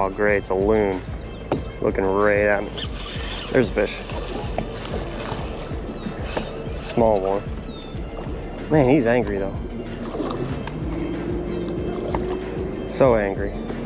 Oh great, it's a loon. Looking right at me. There's a fish. Small one. Man, he's angry though. So angry.